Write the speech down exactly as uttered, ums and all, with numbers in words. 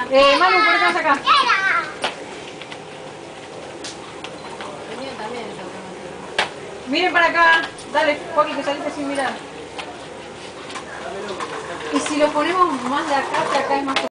Eh, Manu, ¿por qué estás acá? Miren para acá. Dale, Joaquín, que saliste sin mirar. Y si lo ponemos más de acá, que acá es más